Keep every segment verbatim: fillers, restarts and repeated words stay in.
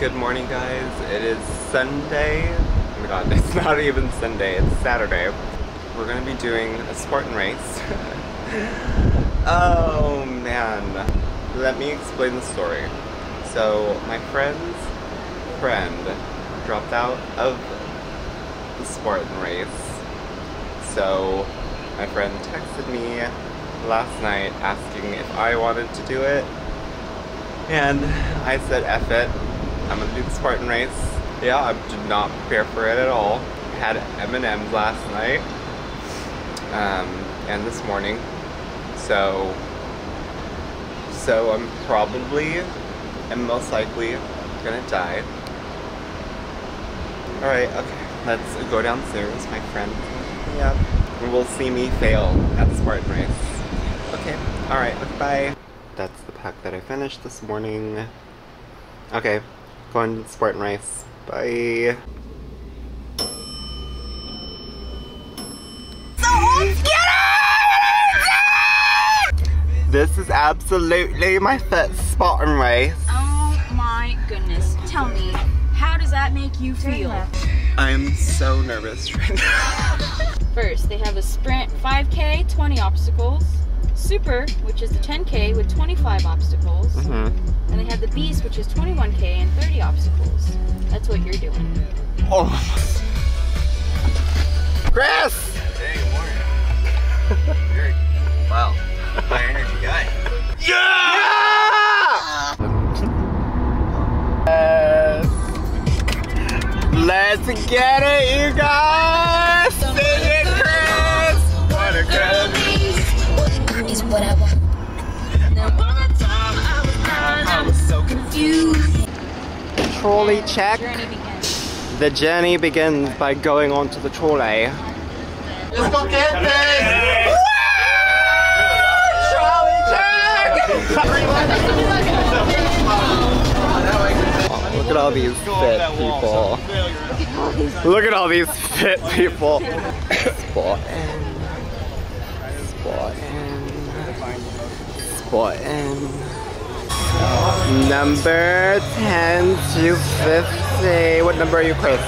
Good morning, guys. It is Sunday. Oh my god, it's not even Sunday, it's Saturday. We're gonna be doing a Spartan race. Oh man. Let me explain the story. So, my friend's friend dropped out of the Spartan race. So, my friend texted me last night asking if I wanted to do it. And I said, F it. I'm gonna do the Spartan race. Yeah, I did not prepare for it at all. I had M and M's last night. Um, and this morning. So, so I'm probably, and most likely, gonna die. Alright, okay, let's go downstairs, my friend. Yeah, and we'll see me fail at the Spartan race. Okay, alright, bye. That's the pack that I finished this morning. Okay, going to the Spartan race. Bye. This is absolutely my first Spartan race. Oh my goodness. Tell me, how does that make you feel? I'm so nervous right now. First, they have a sprint five K, twenty obstacles. Super, which is the ten K with twenty-five obstacles. Mm-hmm. And they have the Beast, which is twenty-one K and thirty obstacles. That's what you're doing. Oh. Chris! Hey, good morning. Very, wow. High energy guy. Yeah! yeah! Let's get it, you guys! Sing it, Chris! What a girl is what I want. Now all the time I was down, I was so confused. Trolley check. Journey begins. The journey begins by going onto the trolley. Let's go get this! Oh, look at all these fit people. Look at all these fit people. Spot in. Spot in. Spot in. Number ten to fifty. What number are you, Chris?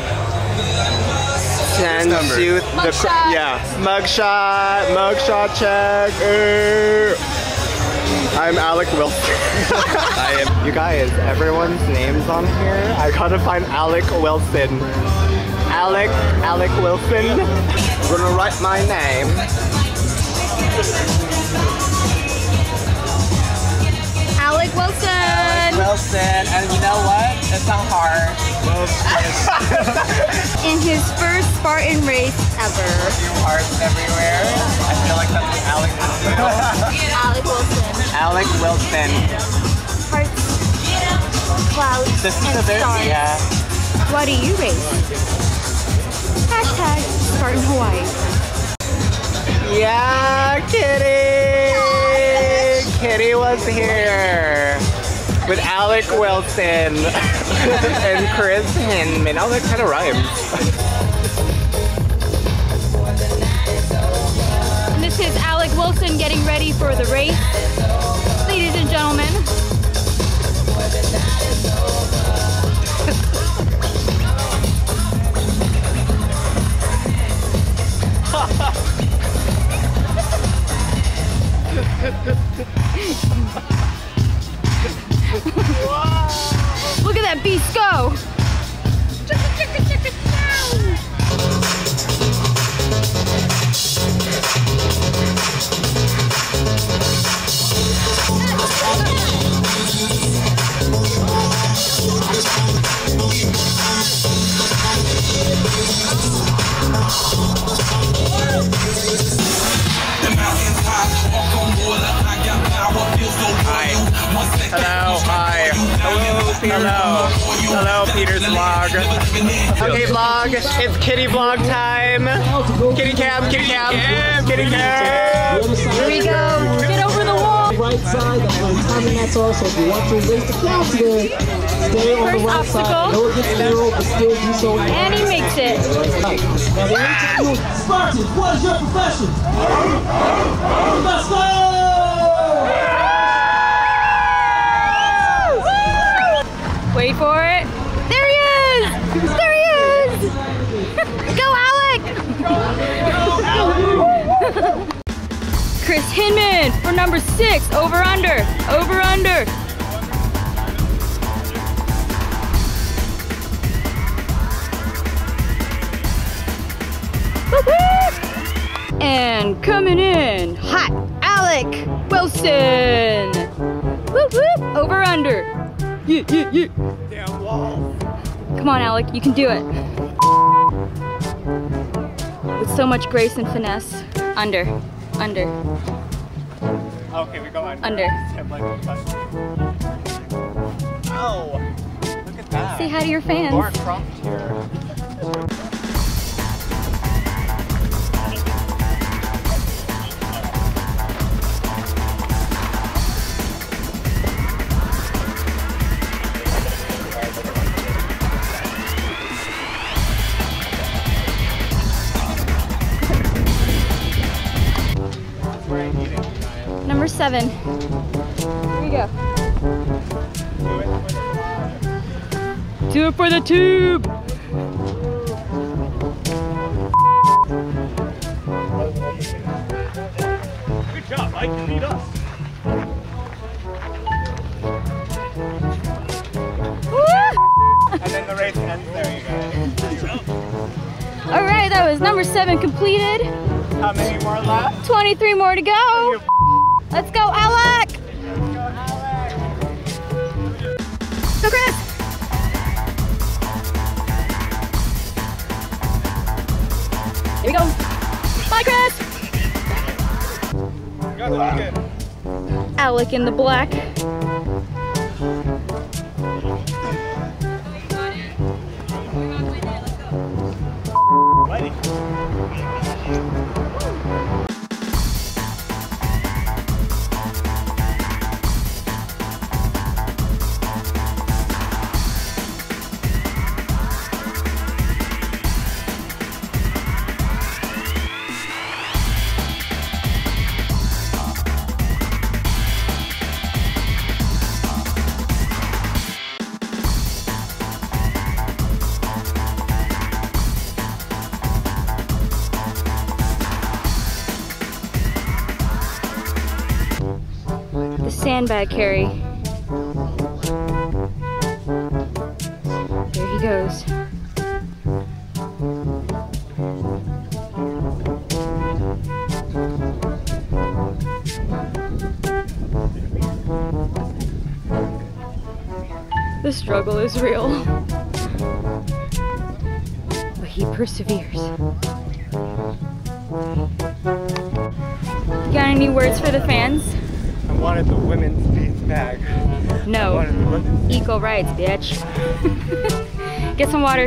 ten to the Mugshot. Yeah. Mugshot. Mugshot check. Uh, I'm Alec Wilson. I am. You guys, everyone's names on here. I gotta find Alec Wilson. Alec, Alec Wilson. I'm gonna write my name. Alec Wilson! Wilson, and you know what? It's not hard. In his first Spartan race ever. A few hearts everywhere. I feel like that's what Alec would do. Alec Wilson. Alec Wilson. Hearts, clouds, This is and a bit, stars. yeah. What do you race? Hashtag Spartan Hawaii. Yeah, Kitty! Kitty was here with Alec Wilson and Chris Hinman. Oh, that kind of rhymes. And this is Alec Wilson getting ready for the race. Ladies and gentlemen. Look at that beast go! Hello, hi. Hello, Peter. Hello. Hello, Peter's vlog. Okay, vlog. It's kitty vlog time. Kitty cam, kitty cam, kitty cam. Here we go. Get over the wall. Right side, that's where I'm timing that's all. So if you want to race the crowd today, stay on the First right obstacle. side. Know it gets narrow, but still do so. And he makes it. Now the interview, Spartans, what is your profession? Let's go! Wait for it. There he is! There he is! Go, Alec! Chris Hinman for number six. Over under. Over under. And coming in, hot, Alec Wilson. Whoop whoop, over under. Yeah, yeah, yeah. Damn wall. Come on, Alec, you can do it. With so much grace and finesse. Under, under, Okay, we go under. under. Oh, look at that. Say hi to your fans. Mark Croft here. Number seven. Here you go. Do it for the tube. Good job, Mike. You lead us. And then the race ends there, you guys. All right, that was number seven completed. How many more left? twenty-three more to go. Let's go, Alec. Let's go, Alex. Go, Chris. Here we go. Bye, Chris. Go, look good. Alec in the black. Ready. Sandbag carry. There he goes. The struggle is real, but he perseveres. Got any words for the fans? I wanted the women's face bag. I No. wanted the women's. Eco rights, bitch. Get some water.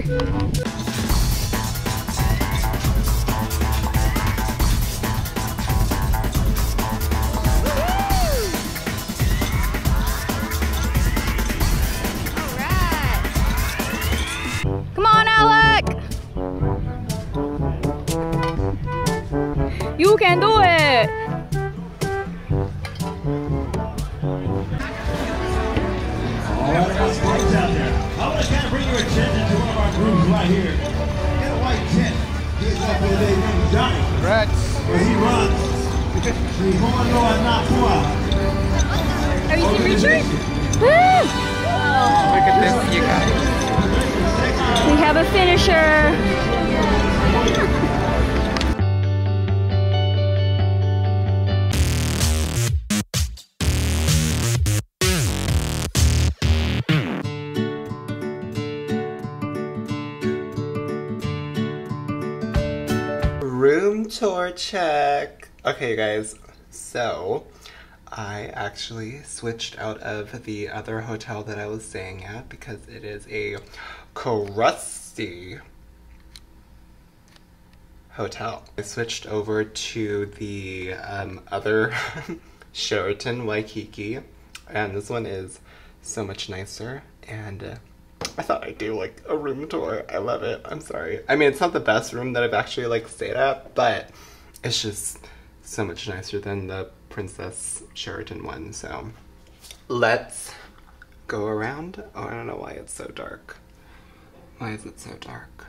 Come on, Alec! You can do it! I want to kind of bring your attention to one of our groups right here. In a white tent, he's up there named Johnny. Congrats. Where he runs the Homanoa Napua Are you organization. Woo! Look at this, you guys. We have a finisher. Room tour check. Okay, guys, so I actually switched out of the other hotel that I was staying at because it is a crusty hotel. I switched over to the um, other Sheraton Waikiki, and this one is so much nicer, and uh, I thought I'd do like a room tour. I love it. I'm sorry. I mean, it's not the best room that I've actually like stayed at, but it's just so much nicer than the Princess Sheraton one. So let's go around. Oh, I don't know why it's so dark. Why is it so dark?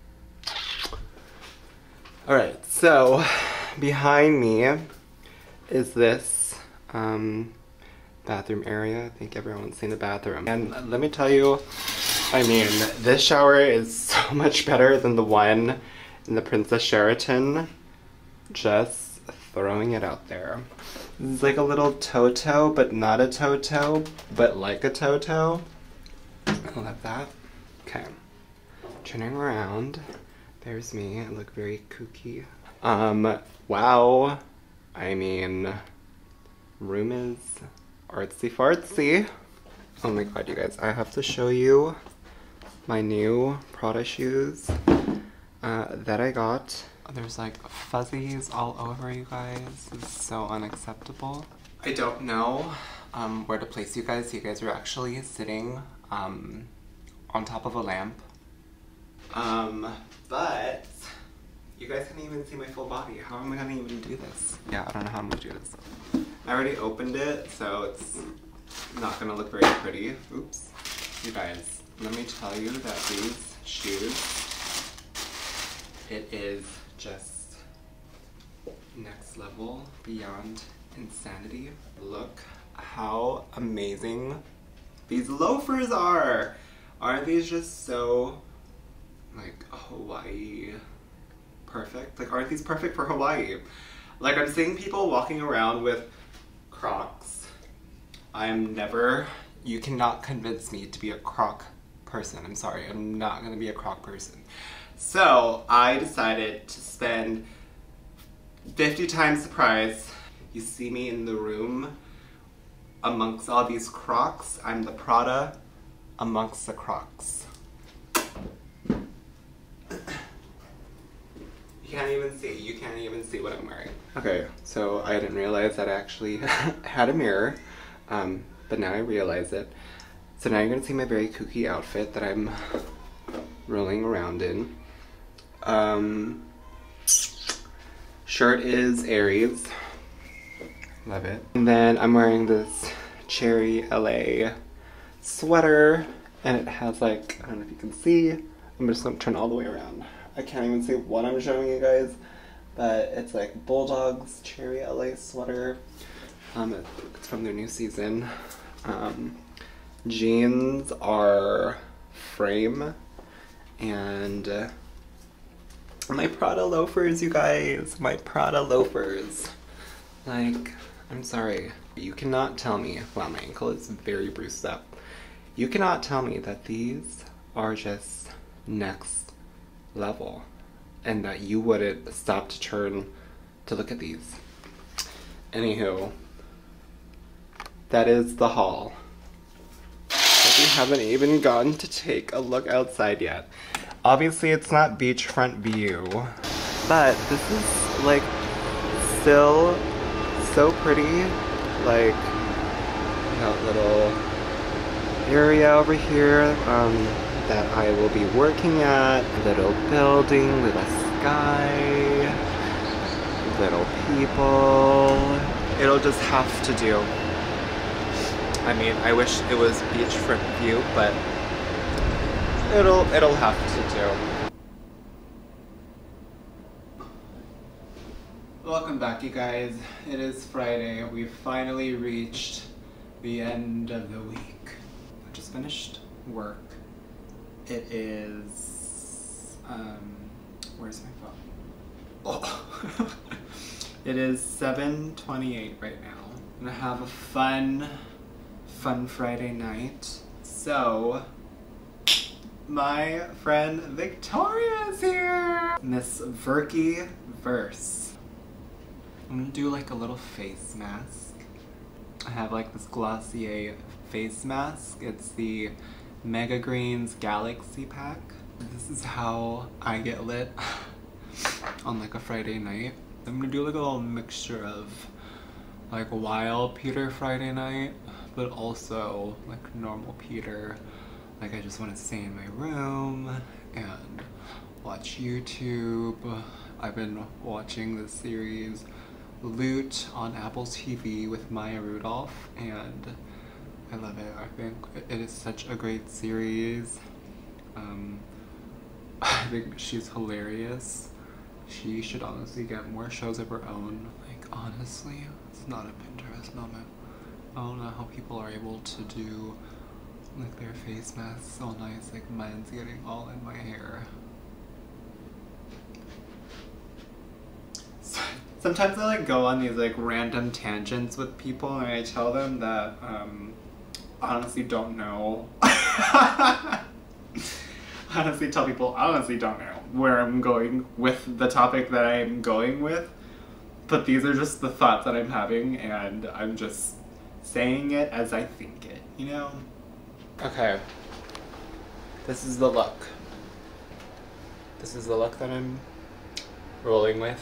Alright, so behind me is this um, bathroom area. I think everyone's seen the bathroom. And let me tell you, I mean, this shower is so much better than the one in the Princess Sheraton. Just throwing it out there. This is like a little Toto, but not a Toto, but like a Toto. I love that. Okay. Turning around. There's me. I look very kooky. Um, wow. I mean, room is artsy fartsy. Oh my god, you guys. I have to show you my new Prada shoes uh, that I got. There's like fuzzies all over, you guys. This is so unacceptable. I don't know um, where to place you guys. You guys are actually sitting um, on top of a lamp. Um, but you guys can't even see my full body. How am I gonna even do this? Yeah, I don't know how I'm gonna do this. I already opened it, so it's not gonna look very pretty. Oops. You guys, let me tell you that these shoes, it is just next level, beyond insanity. Look how amazing these loafers are! Aren't these just so, like, Hawaii perfect? Like, aren't these perfect for Hawaii? Like, I'm seeing people walking around with Crocs. I'm never, you cannot convince me to be a Croc person. I'm sorry, I'm not gonna be a Croc person. So, I decided to spend fifty times the price. You see me in the room amongst all these Crocs. I'm the Prada amongst the Crocs. You can't even see, you can't even see what I'm wearing. Okay, so I didn't realize that I actually had a mirror, um, but now I realize it. So now you're gonna see my very kooky outfit that I'm rolling around in. Um, shirt is Aries. Love it. And then I'm wearing this Cherry L A sweater, and it has like, I don't know if you can see, I'm just gonna turn all the way around. I can't even see what I'm showing you guys, but it's like Bulldog's Cherry L A sweater. Um, it's from their new season. Um, jeans are Frame, and uh, my Prada loafers, you guys, my Prada loafers. Like, I'm sorry, you cannot tell me, wow, my ankle is very bruised up. You cannot tell me that these are just next level and that you wouldn't stop to turn to look at these. Anywho, that is the haul. But we haven't even gotten to take a look outside yet. Obviously it's not beachfront view, but this is like still so pretty. Like, that little area over here um, that I will be working at. Little building, little sky, little people. It'll just have to do. I mean, I wish it was beachfront view, but it'll it'll have to do. Welcome back, you guys. It is Friday. We've finally reached the end of the week. I just finished work. It is, um, where's my phone? Oh. It is seven twenty-eight right now. I'm gonna have a fun, fun Friday night. So, my friend Victoria is here! Miss Verky Verse. I'm gonna do like a little face mask. I have like this Glossier face mask. It's the Mega Greens Galaxy Pack. This is how I get lit on like a Friday night. I'm gonna do like a little mixture of like Wild Peter Friday night, but also like normal Peter. Like I just want to stay in my room and watch YouTube. I've been watching this series Loot on Apple T V with Maya Rudolph, and I love it. I think it is such a great series. Um, I think she's hilarious. She should honestly get more shows of her own. Like, honestly, it's not a Pinterest moment. I don't know how people are able to do like their face masks so nice, like mine's getting all in my hair. Sometimes I like go on these like random tangents with people and I tell them that um honestly don't know. honestly tell people honestly don't know where I'm going with the topic that I'm going with. But these are just the thoughts that I'm having and I'm just saying it as I think it, you know? Okay. This is the look. This is the look that I'm rolling with.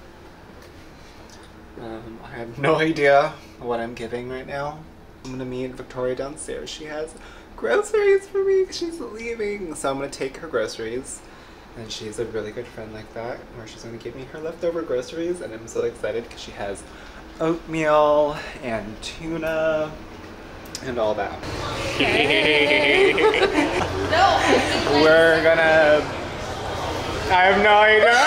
Um, I have no idea what I'm giving right now. I'm gonna meet Victoria downstairs. She has groceries for me. She's leaving. So I'm gonna take her groceries. And she's a really good friend like that, where she's gonna give me her leftover groceries. And I'm so excited because she has oatmeal and tuna and all that. No. We're gonna... I have no idea.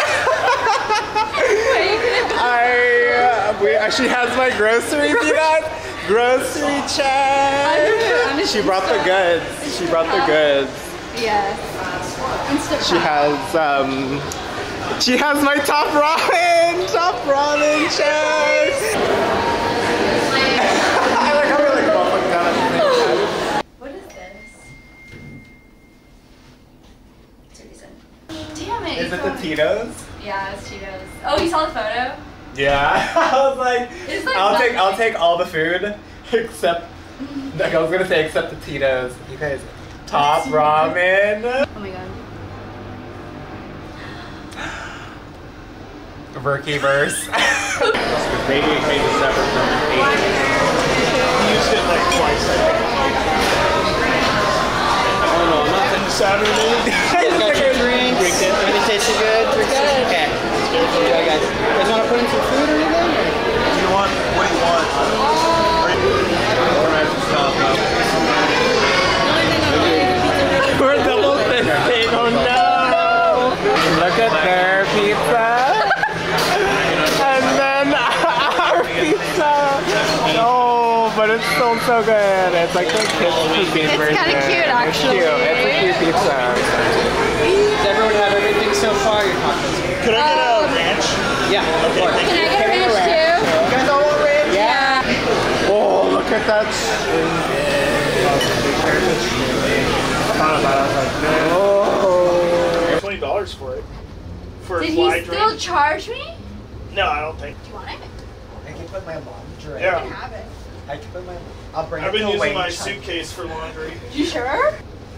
I, uh, we, uh, she has my groceries, you guys. Grocery check. She brought the goods. She brought the goods. Yes. She has, um, she has my top ramen. Top ramen check. I like how we're like both looking down at the same time. What is this? Damn it. Is it the Tito's? Yeah, it's Cheetos. Oh, you saw the photo? Yeah. I was like, It's like I'll take nothing. I'll take all the food except like I was gonna say except the Tito's. You guys, top ramen. Oh my god. Verky verse. Maybe it made it separate from eight. He used it like twice, I think. Oh no, nothing. Saturday. Got your drinks. Drink it. Everything tasted good? We're good. Okay. Enjoy, guys. You guys want to put in some food or anything? Or? Do you want, what do you want? Alright, stop. We're double fisting. Oh no! Look at their pizza. And then our pizza. Oh, but it's still so good. It's like the kids' cuisine It's version. kinda cute, actually. It's cute. It's a cute pizza. Does everyone have everything so far? Your tacos? Could I get a ranch? Yeah, of course. Can I get a ranch too? You guys all want ranch? Yeah. Oh, look at that. Oh. Twenty dollars for it. For Did a fly he still drink? charge me? No, I don't think. Do you want it? I can put my laundry. Yeah. Have it. I can put my. I'll bring I've it been to using Wayne my Chun. suitcase for laundry. You sure?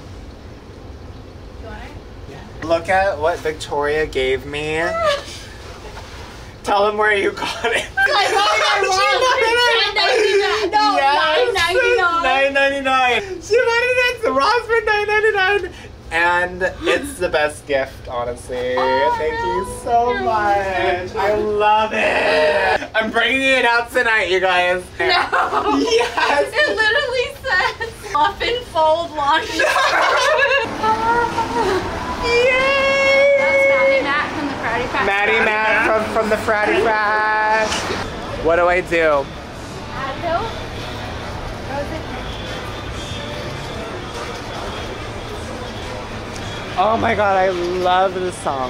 You want it? Look at what Victoria gave me. Tell him where you got it. I got it at Ross for ten ninety-nine. No, nine ninety-nine. nine ninety-nine. She wanted it at Ross for nine ninety-nine. And it's the best gift, honestly. Oh, Thank no. you so much. I love it. I'm bringing it out tonight, you guys. No. Yes. It literally says muffin fold laundry. Yay! That's Maddie Matt from the Friday Pack. Maddie Matt from, from the Fratty Frat. What do I do? Advil. Oh my god, I love this song.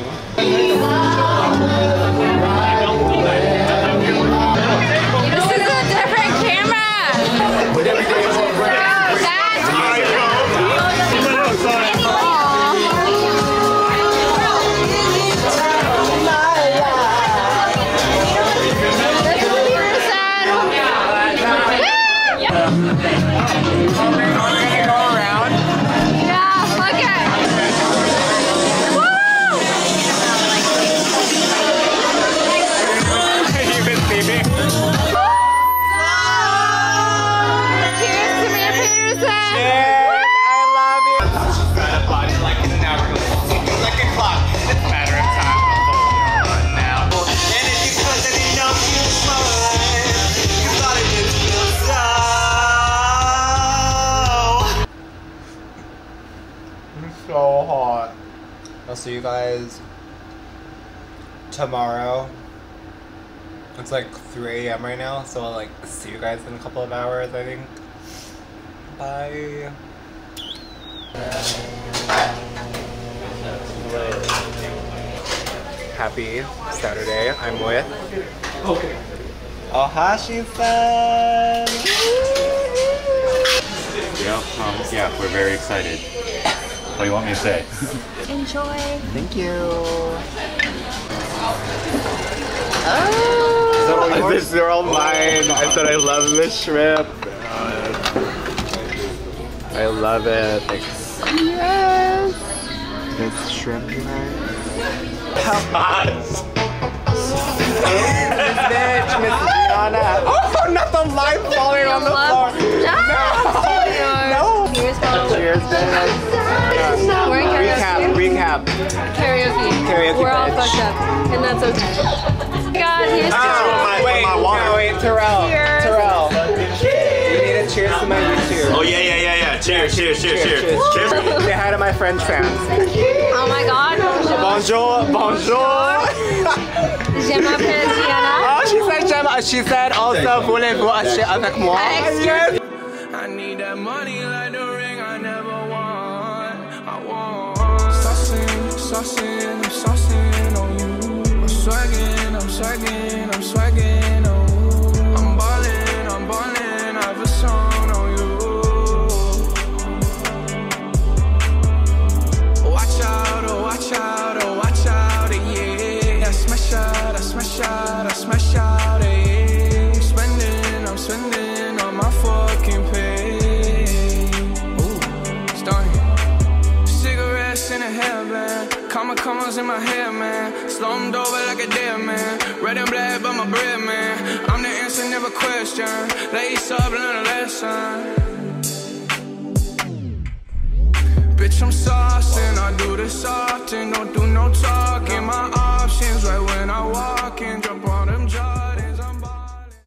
This is a different camera. Yeah, look at. Woo! see you guys tomorrow. It's like three A M right now, so I'll like see you guys in a couple of hours, I think. Bye. Happy Saturday. I'm with Ohashi-san. Yeah, um, yeah, we're very excited. What do you want me to say? Enjoy. Thank you. Oh. These are all mine. I said I love this shrimp. I love it. Thanks. Yes. This shrimp, you guys. This bitch, Miss Gianna. Oh, not the light falling on the floor. No. No. Cheers, guys. Cheers, bitch. We're in Recap, recap. karaoke. Karaoke, We're all bitch. fucked up, and that's okay. God, here's Oh, wait, my water. no, wait, Terrell. Cheers. Terrell. You need a cheers to my YouTube. Oh yeah, yeah, yeah, yeah. Cheers, cheers, cheers, cheers. Cheers. Say hi to my French fans. Oh my God. Bonjour, bonjour. Je m'appelle Gianna. Oh, she said, j'aime- she said also, voulez-vous acheter avec moi? Yes. I need that money like the ring I never won. I want saucing, saucing, I'm saucing on you. I'm swagging, I'm swagging, I'm swagging on you. I'm ballin', I'm ballin', I have a song on you. Watch out, oh watch out, oh watch out, yeah. I smash out, I smash out, I smash out, yeah. I'm spending, I'm spending on my fucking pay. Ooh, starting. Cigarettes in a hairband, comma commas in my hair, man. Slumped over like a dead man. Red and black, but my bread, man. I'm the answer, never question. Lace up, learn a lesson. Bitch, I'm saucing, I do this often. Don't do no talking, my